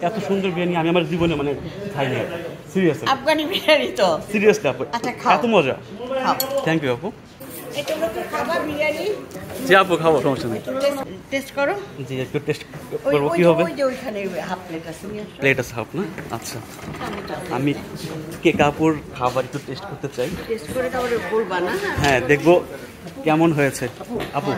এত সুন্দর বিরিয়ানি আমি আমার জীবনে মানে খাইনি। সিরিয়াসলি আফগানি বিরিয়ানি তো সিরিয়াসলি আপু আচ্ছা খাও এত মজা। খাও থ্যাংক ইউ আপু। এটা হলো তো খাবার বিরিয়ানি। জি আপু খাবো, সমস্যা নেই। টেস্ট করো। জি একটু টেস্ট করবো। কি হবে? ওই যে ওইখানে হাফ প্লেট আছে। প্লেট আছে হাফ না? আচ্ছা আমি কেকাপুর খাবার একটু টেস্ট করতে চাই। টেস্ট করে তারপরে বলবা না? হ্যাঁ দেখবো কেমন হয়েছে আপু।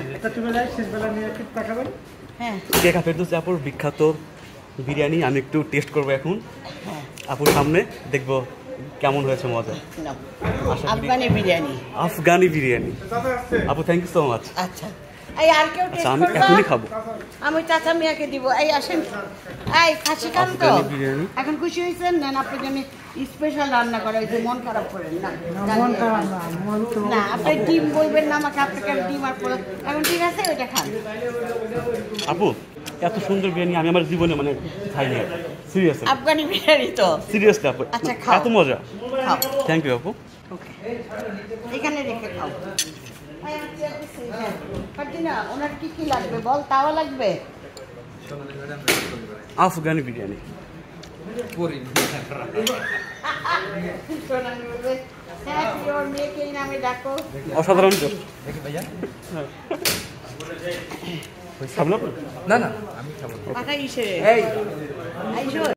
হ্যাঁ কেকা ফেরদৌসি আপুর বিখ্যাত বিরিয়ানি আমি একটু টেস্ট করবো এখন আপুর সামনে, দেখবো কেমন হয়েছে মজা। আফগানি বিরিয়ানি। আফগানি বিরিয়ানি আপু, থ্যাংক ইউ সো মাচ। আচ্ছা এই আর কেউ টেস্ট আমি করবা? এখনই খাবো। আমি চাচা মিয়াকে দিব। এই আসেন। এই খাসি খান তো? আফগানি বিরিয়ানি। এখন খুশি হয়েছেন? নেন আপনার জন্য স্পেশাল রান্না করা হয়েছে। মন খারাপ করেন না। না আপনি ডিম বলবেন না আমাকে, আপনাকে ডিম আর পোলা। এখন ঠিক আছে ওইটা খান। আপু এত সুন্দর বিরিয়ানি আমি আমার জীবনে মানে খাইনি। সিরিয়াসলি আফগানি বিরিয়ানি তো সিরিয়াসলি আপু আচ্ছা খাও এত মজা। খাও থ্যাংক ইউ আপু। ওকে এখানে রেখে খাও। ফারদিনা ওনার কি কি লাগবে বল? তাওয়া লাগবে? আফগানি বিরিয়ানি। মেয়েকে নামে ডাকো। অসাধারণ। না না আমি খাবো। পাঠাই